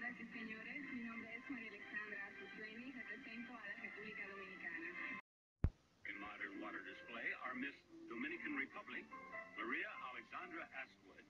Señoras y señores, mi nombre es María Alexandra Azusleni, represento a la República Dominicana. In modern water display are Miss Dominican Republic, Maria Alexandra Asquith,